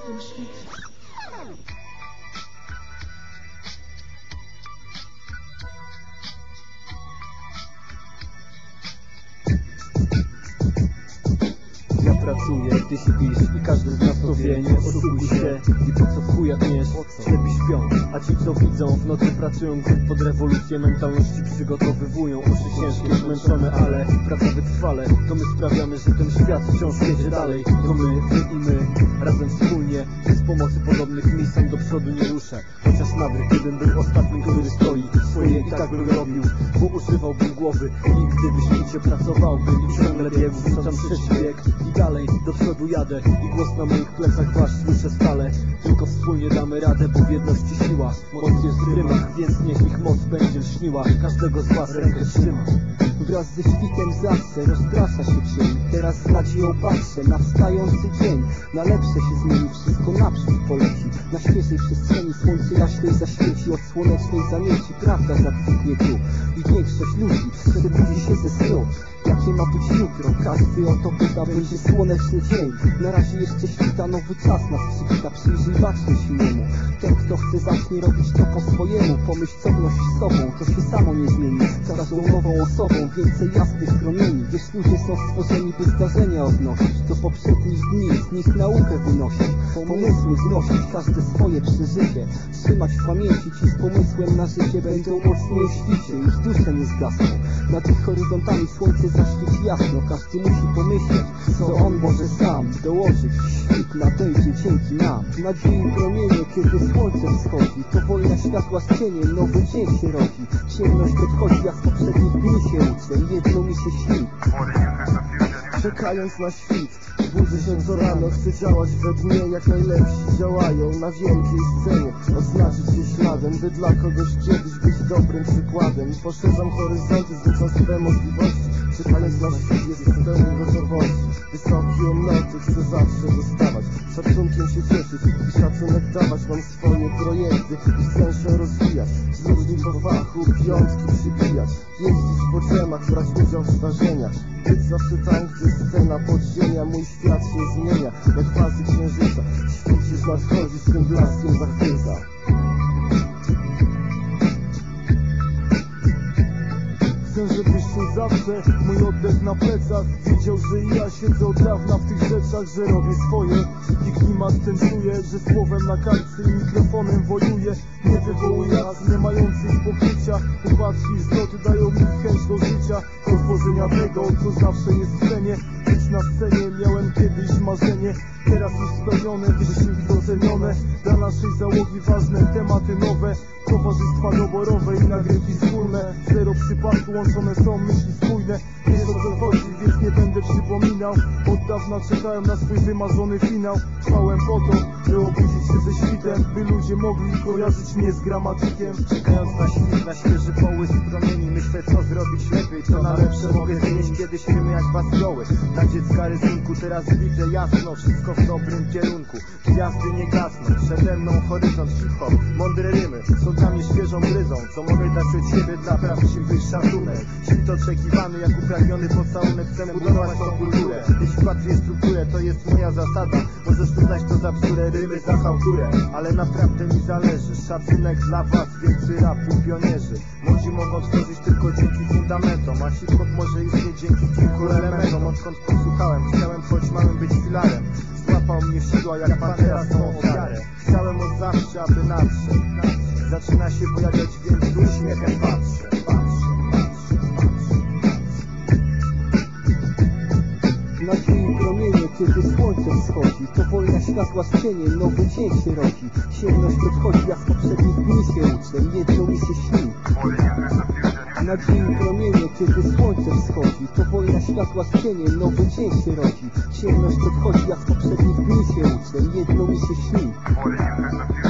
tym świecie. Ja pracuję, ty śpisz i każdy z nas to wie. Nie oszukuj się i po co w chuja tniesz? Ślepi śpią, a ci co widzą w nocy pracują grunt pod rewolucję. Mentalności przygotowywują, uszy ciężkie, zmęczone, ale praca wytrwale. To my sprawiamy, że ten świat wciąż jedzie dalej. To my, wy i my, razem wspólnie. Bez pomocy podobnych miejsc do przodu nie ruszę. Chociaż nawet jeden był ostatnim, który stoi. Swoje i tak bym robił, bo używałbym głowy. I gdyby świecie pracowałbym i ciągle biegł, wrzucam trzeci bieg i dalej do przodu jadę. I głos na moich plecach wasz słyszę stale. Tylko wspólnie damy radę, bo w jedności siła. Moc jest w rymach, więc niech ich moc będzie lśniła. Każdego z was rękę trzyma. Wraz ze świtem zawsze rozprasza się cień. Teraz z nadzieją patrzę na wstający dzień. Na lepsze się zmieni, wszystko naprzód poleci. Na świeżej przestrzeni słońce jaśniej zaświeci. Od słonecznej zamieci prawda zakwitnie tu. I większość ludzi przebudzi się ze snu. Jakie ma być jutro? Każdy o to pyta, będzie słoneczny dzień. Na razie jeszcze świta, nowy czas nas przywita. Przyjrzyj bacznie silnemu. Ten kto chce zacznie robić to po swojemu. Pomyśl co wnosi sobą, to się samo nie zmieni. Z każdą nową osobą więcej jasnych promieni. Wiesz, ludzie są stworzeni by zdarzenia odnosić do poprzednich dni, z nich naukę wynosić. Pomysły znosić, każde swoje przeżycie. Trzymać w pamięci, ci z pomysłem na życie będą mocniej w świcie. Już dusze nie zgasną. Nad ich horyzontami słońce zaświeci jasno. Każdy musi pomyśleć, co on może sam dołożyć. Świt nadejdzie dzięki nam. Nadziei promienie, kiedy słońce wschodzi. To wojna światła z cieniem, nowy dzień się rodzi. Ciemność odchodzi, a z poprzednich dni się uczę. Jedno mi się śni. Czekając na świt, budzę się co rano, chcę działać we dnie, jak najlepsi działają na wielkiej scenie. Oznaczyć się śladem, by dla kogoś kiedyś być dobrym przykładem. Poszerzam horyzonty, zwiększam swe możliwości. Czekając na świt, jestem pełny gotowości. Wysokie noty chcę zawsze dostawać, szacunkiem się cieszyć i szacunek dawać. Mam swoje projekty i chcę się rozwijać. Z ludźmi po fachu piątki przybijać. Jeździć po drzemach, brać udział w zdarzeniach. Być zawsze tam, gdzie scena podziemia. Mój świat się zmienia, jak fazy księżyca. Świt już nadchodzi, swym blaskiem zachwyca. Chcę, żebyś tu zawsze, mój oddech na plecach, wiedział, że i ja siedzę od dawna w tych rzeczach, że robię swoje. I klimat ten czuję, że słowem na kartce i mikrofonem wojuję. Nie wywołuję raz nie mających pokrycia. Upadki i zwroty dają mi chęć do życia, do tworzenia tego, co zawsze jest w cenie. Być na scenie miałem kiedyś marzenie, teraz już spełnione, wysiłki docenione. Dla naszej załogi ważne tematy nowe, towarzystwa doborowe i nagrywki wspólne. Zero przypadku, łączone są myśli spójne. Wiesz o co chodzi, więc nie będę przypominał. Od dawna czekałem na swój wymarzony finał. Trwałem po to, by obudzić się ze świtem, by ludzie mogli kojarzyć mnie z gramatykiem. Czekając na świt, na świeży połysk promieni, myślę co zrobić lepiej, co na lepsze mogę zmienić. Kiedyś rymy jak bazioły, dla dziecka rysunku. Teraz widzę jasno, wszystko w dobrym kierunku. Gwiazdy nie gasną, przede mną horyzont hip-hop. Mądre rymy są dla mnie świeżą bryzą, co mogę dać od siebie dla prawdziwych szacunek. Świt oczekiwany jak upragniony pocałunek. Chcę budować tą kulturę, jeśli patrzę strukturę, to jest moja zasada. Możesz uznać to za bzdurę, rymy za chałturę, ale naprawdę mi zależy. Szacunek dla was, wielcy rapu pionierzy. Młodzi mogą tworzyć tylko dzięki fundamentom, a hip-hop może istnieć dzięki kilku elementom. Odkąd posłuchałem, chciałem choć małym być filarem. Złapał mnie siła jak pantera swą ofiarę. Chciałem od zawsze, aby nadszedł. Zaczyna się pojawiać, więc z uśmiechem patrzę. Nadziei promienie, kiedy słońce wschodzi. To wojna światła z cieniem, nowy dzień się rodzi. Ciemność odchodzi, a z poprzednich dni się uczę. Jedno mi się śni. Nadziei promienie, kiedy słońce wschodzi. To wojna światła z cieniem, nowy dzień się rodzi. Ciemność odchodzi, a z poprzednich dni się uczę. Jedno mi się śni.